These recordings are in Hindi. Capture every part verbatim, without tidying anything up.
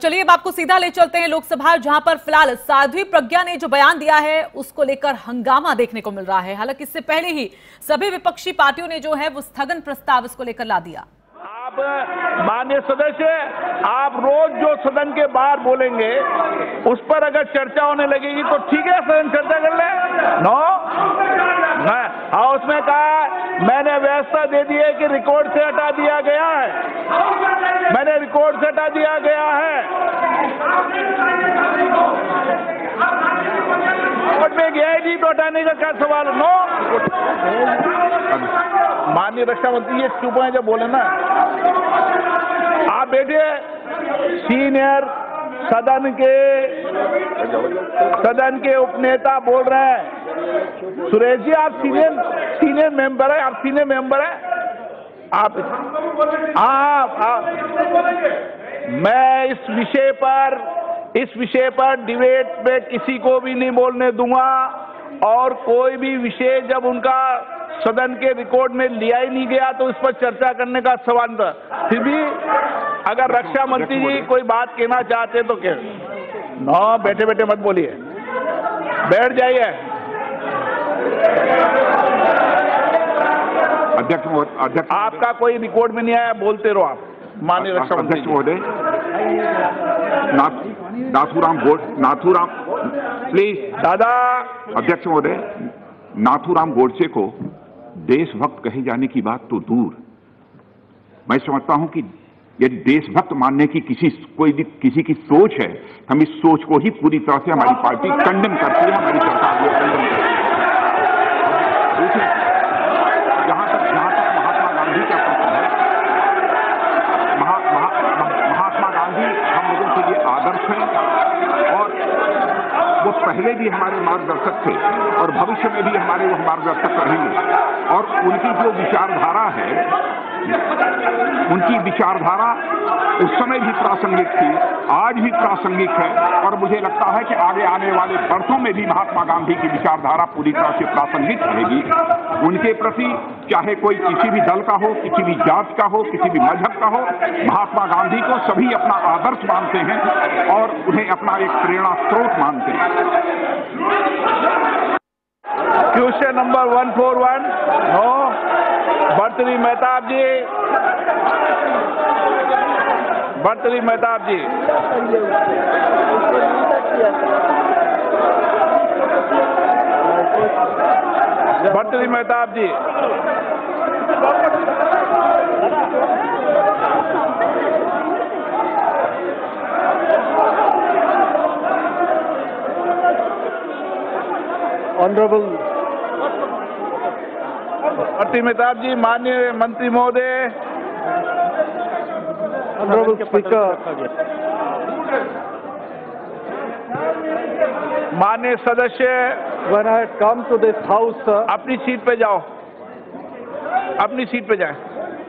चलिए अब आपको सीधा ले चलते हैं लोकसभा, जहां पर फिलहाल साध्वी प्रज्ञा ने जो बयान दिया है उसको लेकर हंगामा देखने को मिल रहा है। हालांकि इससे पहले ही सभी विपक्षी पार्टियों ने जो है वो स्थगन प्रस्ताव इसको लेकर ला दिया। आप माननीय सदस्य, आप रोज जो सदन के बाहर बोलेंगे उस पर अगर चर्चा होने लगेगी तो ठीक है, सदन चर्चा कर ले। नो मैं हाउस में कहा, मैंने व्यवस्था दे दी है कि रिकॉर्ड से हटा दिया गया है, मैंने रिकॉर्ड से हटा दिया गया है। रिकॉर्ड में गया ही नहीं तो हटाने का क्या सवाल। नो माननीय रक्षा मंत्री ये चुप हैं जब बोले ना। आप बैठिए, सीनियर सदन के सदन के उपनेता बोल रहे हैं। सुरेश जी आप सीनियर सीनियर मेंबर है, आप सीनियर मेंबर है आप आप, आप मैं इस विषय पर इस विषय पर डिबेट में किसी को भी नहीं बोलने दूंगा, और कोई भी विषय जब उनका सदन के रिकॉर्ड में लिया ही नहीं गया तो इस पर चर्चा करने का सवाल था। फिर भी अगर रक्षा मंत्री जी कोई बात कहना चाहते तो कह। नो बैठे बैठे मत बोलिए, बैठ जाइए। अध्यक्ष अध्यक्ष आपका कोई रिकॉर्ड में नहीं आया, बोलते रहो आप। माननीय रक्षा मंत्री महोदय, नाथूराम गोड नाथूराम प्लीज दादा। अध्यक्ष महोदय, नाथूराम गोडसे को देशभक्त कहे जाने की बात तो दूर, मैं समझता हूं कि यदि देशभक्त मानने की किसी कोई किसी की सोच है, हम इस सोच को ही पूरी तरह से हमारी पार्टी कंडेम करती है, हमारी सरकार को कंडेम करती है। जहां तक जहां तक महात्मा गांधी का प्रश्न है, महा, महा, महात्मा गांधी हम लोगों के लिए आदर्श हैं और वो पहले भी हमारे मार्गदर्शक थे और भविष्य में भी हमारे वो मार्गदर्शक रहेंगे। और उनकी जो विचारधारा है, उनकी विचारधारा उस समय भी प्रासंगिक थी, आज भी प्रासंगिक है, और मुझे लगता है कि आगे आने वाले वर्षों में भी महात्मा गांधी की विचारधारा पूरी तरह से प्रासंगिक रहेगी। उनके प्रति चाहे कोई किसी भी दल का हो, किसी भी जात का हो, किसी भी मजहब का हो, महात्मा गांधी को सभी अपना आदर्श मानते हैं और उन्हें अपना एक प्रेरणा स्रोत मानते हैं। Question number one four one no Bhartruhari Mahtab ji, Bhartruhari Mahtab ji. Bhartruhari Mahtab ji, honourable Bhartruhari Mahtab ji, माननीय मंत्री महोदय, ऑनरेबल स्पीकर, माननीय सदस्य, when I had come to this house, sir, अपनी सीट पे जाओ, अपनी सीट पे जाएं।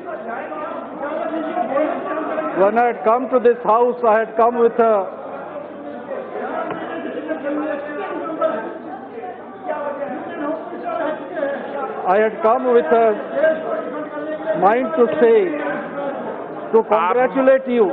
when I had come to this house, I had come with a I had come with a mind to say, to congratulate you,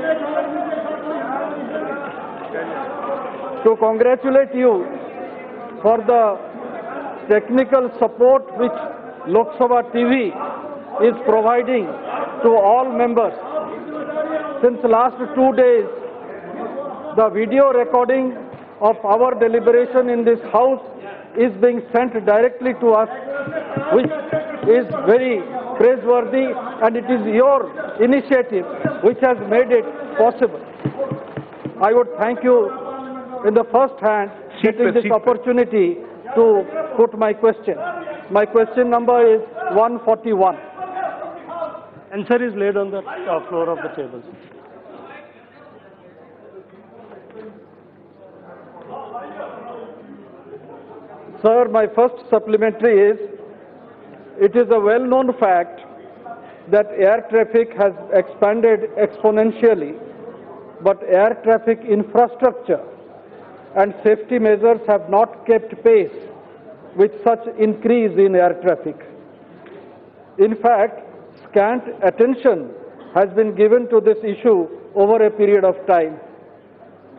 to congratulate you for the technical support which Lok Sabha T V is providing to all members. Since last two days, the video recording of our deliberation in this house is being sent directly to us, which is very praiseworthy, and it is your initiative which has made it possible. I would thank you in the first hand getting this opportunity to put my question. My question number is one forty-one. Answer is laid on the uh, floor of the table. Sir, my first supplementary is, it is a well-known fact that air traffic has expanded exponentially, but air traffic infrastructure and safety measures have not kept pace with such increase in air traffic. In fact, scant attention has been given to this issue over a period of time.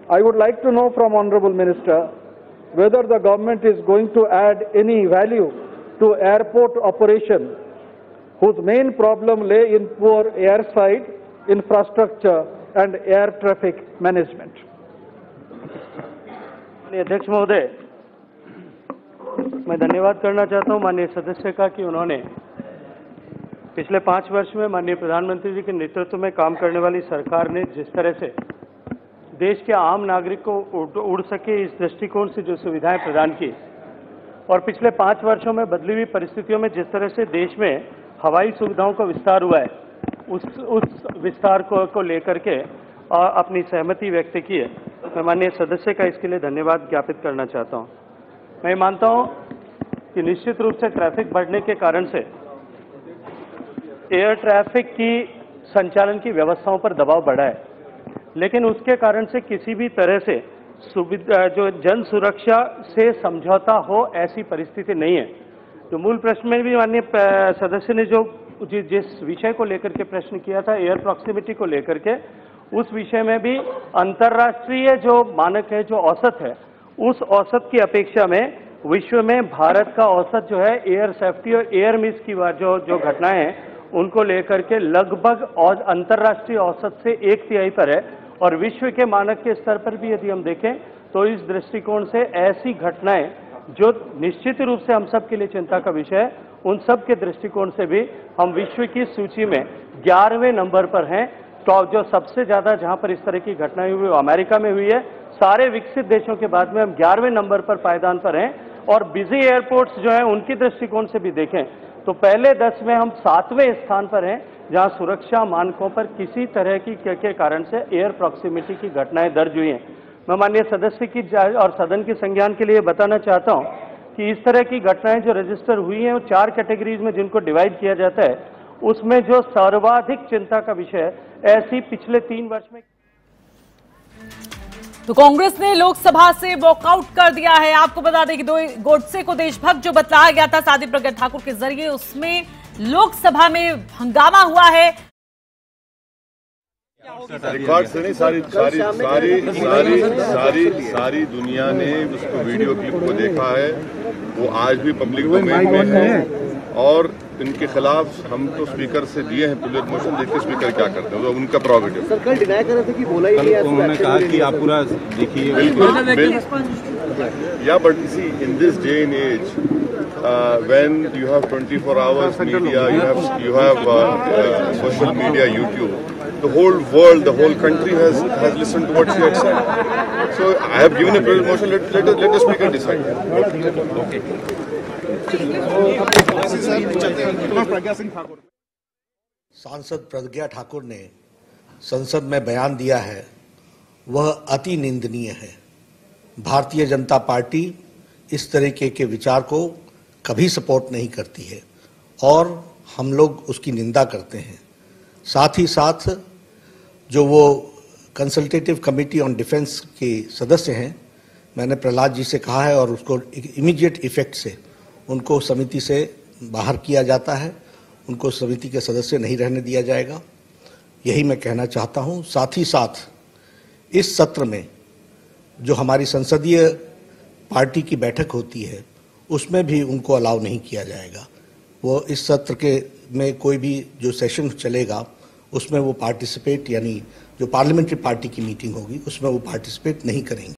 I would like to know from Honorable Minister whether the government is going to add any value to airport operation, whose main problem lay in poor airside infrastructure and air traffic management. माननीय अध्यक्ष महोदय, मैं धन्यवाद करना चाहता हूं माननीय सदस्य का कि उन्होंने पिछले पाँच वर्ष में माननीय प्रधानमंत्री जी के नेतृत्व में काम करने वाली सरकार ने जिस तरह से देश के आम नागरिक को उड़ सके इस दृष्टिकोण से जो सुविधाएं प्रदान की, और पिछले पाँच वर्षों में बदली हुई परिस्थितियों में जिस तरह से देश में हवाई सुविधाओं का विस्तार हुआ है, उस उस विस्तार को, को लेकर के अपनी सहमति व्यक्त की है। मैं माननीय सदस्य का इसके लिए धन्यवाद ज्ञापित करना चाहता हूं। मैं मानता हूं कि निश्चित रूप से ट्रैफिक बढ़ने के कारण से एयर ट्रैफिक की संचालन की व्यवस्थाओं पर दबाव बढ़ा है, लेकिन उसके कारण से किसी भी तरह से सुविधा जो जन सुरक्षा से समझौता हो ऐसी परिस्थिति नहीं है। तो मूल प्रश्न में भी माननीय सदस्य ने जो जिस विषय को लेकर के प्रश्न किया था, एयर प्रॉक्सिमिटी को लेकर के, उस विषय में भी अंतर्राष्ट्रीय जो मानक है, जो औसत है, उस औसत की अपेक्षा में विश्व में भारत का औसत जो है एयर सेफ्टी और एयर मिस की जो जो घटनाएं हैं उनको लेकर के लगभग और अंतर्राष्ट्रीय औसत से एक तिहाई पर है, और विश्व के मानक के स्तर पर भी यदि हम देखें तो इस दृष्टिकोण से ऐसी घटनाएं जो निश्चित रूप से हम सब के लिए चिंता का विषय है, उन सब के दृष्टिकोण से भी हम विश्व की सूची में ग्यारहवें नंबर पर हैं। तो जो सबसे ज्यादा जहां पर इस तरह की घटनाएं हुई वो अमेरिका में हुई है। सारे विकसित देशों के बाद में हम ग्यारहवें नंबर पर पायदान पर हैं, और बिजी एयरपोर्ट्स जो हैं उनकी दृष्टिकोण से भी देखें तो पहले दस में हम सातवें स्थान पर हैं, जहां सुरक्षा मानकों पर किसी तरह की के कारण से एयर प्रॉक्सिमिटी की घटनाएं दर्ज हुई हैं। मैं माननीय सदस्य की और सदन के संज्ञान के लिए बताना चाहता हूं कि इस तरह की घटनाएं जो रजिस्टर हुई हैं वो चार कैटेगरीज में जिनको डिवाइड किया जाता है, उसमें जो सर्वाधिक चिंता का विषय है ऐसी पिछले तीन वर्ष में। तो कांग्रेस ने लोकसभा से वॉकआउट कर दिया है। आपको बता दें कि दो गोडसे को देशभक्त जो बतलाया गया था साध्वी प्रज्ञा ठाकुर के जरिए, उसमें लोकसभा में हंगामा हुआ है। रिकॉर्ड से नहीं, सारी सारी सारी सारी सारी सारी दुनिया ने उसको वीडियो क्लिप को देखा है। वो आज भी पब्लिक डोमेन में है, और इनके खिलाफ हम तो स्पीकर से दिए हैं पुलिस मोशन। देखिए स्पीकर क्या करते हैं, तो उनका प्रोविडेंट। सर कल डिनाई कर रहे थे कि बोला ही नहीं, उन्होंने कहा कि आप पूरा देखिए। बिल्कुल, या but see in this day and age when you have twenty-four hours media, you have you have uh, uh, social media, YouTube, the whole world, the whole country has has listened to what she had said. So I have given a privilege motion. Let let let the speaker decide. Okay. सांसद प्रज्ञा ठाकुर ने संसद में बयान दिया है, वह अति निंदनीय है। भारतीय जनता पार्टी इस तरीके के विचार को कभी सपोर्ट नहीं करती है, और हम लोग उसकी निंदा करते हैं। साथ ही साथ जो वो कंसल्टेटिव कमेटी ऑन डिफेंस के सदस्य हैं, मैंने प्रहलाद जी से कहा है, और उसको इमीडिएट इफेक्ट से उनको समिति से बाहर किया जाता है, उनको समिति के सदस्य नहीं रहने दिया जाएगा, यही मैं कहना चाहता हूं। साथ ही साथ इस सत्र में जो हमारी संसदीय पार्टी की बैठक होती है उसमें भी उनको अलाउ नहीं किया जाएगा। वो इस सत्र के में कोई भी जो सेशन चलेगा उसमें वो पार्टिसिपेट, यानी जो पार्लियामेंट्री पार्टी की मीटिंग होगी उसमें वो पार्टिसिपेट नहीं करेंगे।